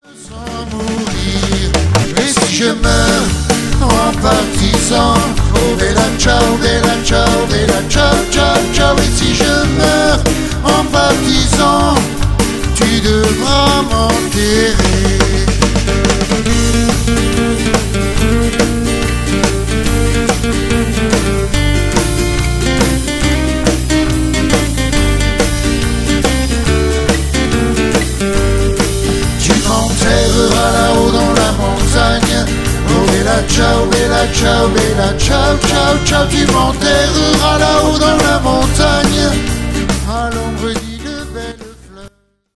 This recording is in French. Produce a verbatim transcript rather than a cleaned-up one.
Sans mourir, et si je meurs en partisan, oh bella ciao, bella ciao, bella ciao, ciao, ciao. Et si je meurs en partisan, tu devras m'enterrer. Là-haut dans la montagne, oh bella ciao, bella ciao, bella ciao, ciao, ciao. Tu m'enterreras là-haut dans la montagne.